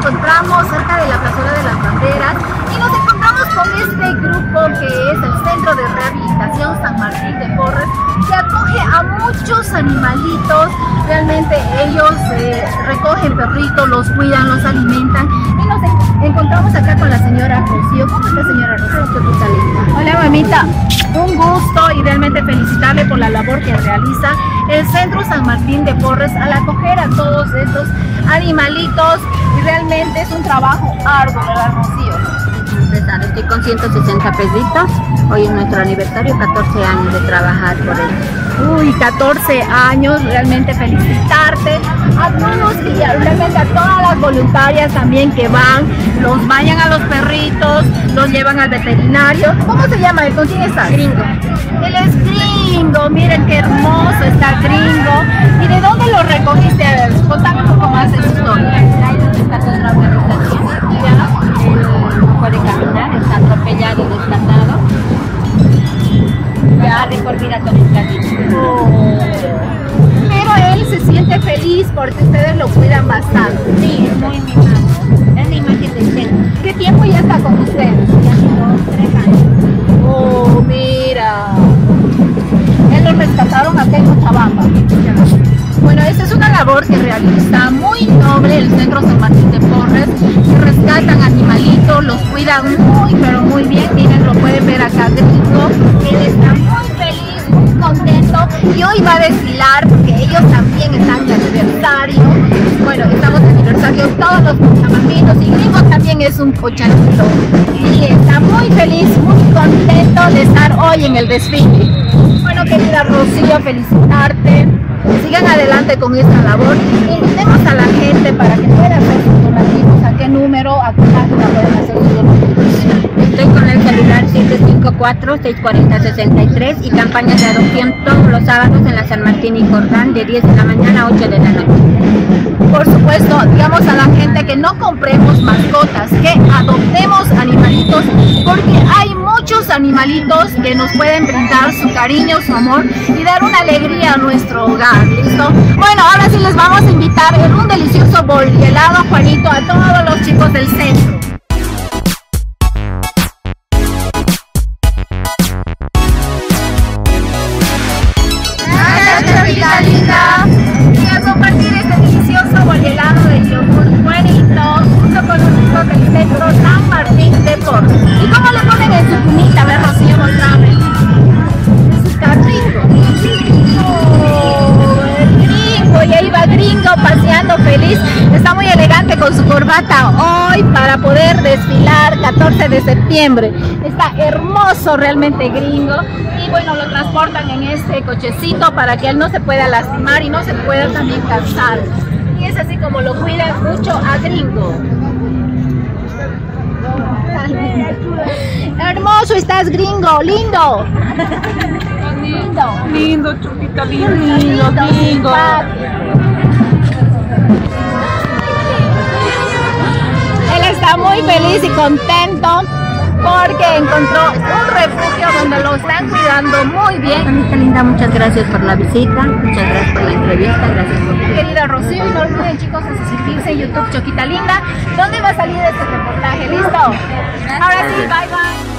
encontramos cerca de la Plazuela de las Banderas y nos encontramos con este grupo que es el Centro de Rehabilitación San Martín de Porres, que acoge a muchos animalitos. Realmente ellos recogen perritos, los cuidan, los alimentan, y nos encontramos acá con la señora Rocío. ¿Cómo está, señora Rocío? Hola, mamita. Un gusto y realmente felicitarle por la labor que realiza el Centro San Martín de Porres al acoger a todos estos animalitos, y realmente es un trabajo arduo, ¿verdad, Rocío? Estoy con 160 pesitos. Hoy es nuestro aniversario, 14 años de trabajar por él. Uy, 14 años, realmente felicitarte a todos y realmente a todas las voluntarias también que van, los bañan a los perritos, los llevan al veterinario. ¿Cómo se llama él? ¿Con quién estás? Gringo. Él es Gringo, miren qué hermoso está Gringo. ¿Y de dónde lo recogiste? A ver, contame un poco más de su historia. No puede caminar, está atropellado y desplazado. Ya recorrer a todo el camino. Pero él se siente feliz porque ustedes lo cuidan bastante. Sí, es muy mimado. Es la imagen del centro. ¿Qué tiempo ya está con ustedes? Ya tengo 3 años. Oh, mira. Él lo rescataron acá en Cochabamba. Bueno, esta es una labor que realiza muy noble el Centro San Martín de Porres, que rescatan animalitos, los cuidan muy, pero muy bien. Miren, lo pueden ver acá, Gringo. Él está muy feliz, muy contento, y hoy va a desfilar porque ellos también están de aniversario. Bueno, estamos de aniversario todos los cochabambinos, y Gringo también es un cochanito. Y está muy feliz, muy contento de estar hoy en el desfile. Bueno, querida Rocío, felicitarte. Sigan adelante con esta labor. Invitemos a la gente para que pueda hacer sus donativos. ¿A qué número, a qué página pueden hacer sus donativos? Estoy con el celular 754-640-63 y campañas de adopción todos los sábados en la San Martín y Jordán de 10 de la mañana a 8 de la noche. Por supuesto, digamos a la gente que no compremos mascotas, que adoptemos animalitos, porque hay muchos animalitos que nos pueden brindar su cariño, su amor y dar una alegría a nuestro hogar, ¿listo? Bueno, ahora sí les vamos a invitar en un delicioso bol y helado, Juanito, a todos los chicos del centro. Gracias, chavita linda. Y a compartir este delicioso bol y helado de yogur Juanito junto con los chicos del Centro San Martín de Porres. ¿Y cómo le ponen en su cunita? A ver, Rocío, mostrame. Está Gringo. Oh, el Gringo, y ahí va Gringo paseando feliz. Está muy elegante con su corbata hoy para poder desfilar 14 de septiembre. Está hermoso realmente Gringo. Y bueno, lo transportan en este cochecito para que él no se pueda lastimar y no se pueda también cansar. Y es así como lo cuidan mucho a Gringo. Hermoso estás, Gringo, lindo. Lindo. Lindo, chupita, lindo. Lindo. Él está muy feliz y contento porque encontró un refugio donde lo están cuidando muy bien. Mamita linda, muchas gracias por la visita, muchas gracias por la entrevista, gracias por tu... Querida Rocío, y no olviden, chicos, de suscribirse en YouTube Choquita Linda, donde va a salir este reportaje. ¿Listo? Ahora sí, bye bye.